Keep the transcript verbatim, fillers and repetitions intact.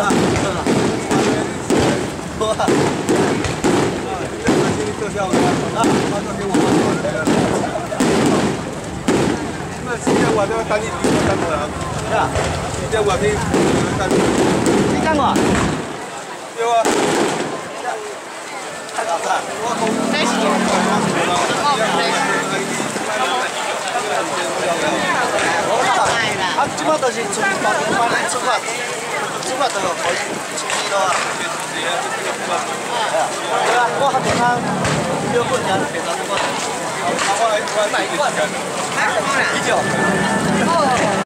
多啊！特效的啊，他说给我们那今天我这个单你干过了，是吧？今天我给干过。你干过？有啊。太搞笑！在一起。啊，即摆都是从八点半来出发，出发就可以出去咯。对啊，我平常约过人，平常我。我来，我来，一九。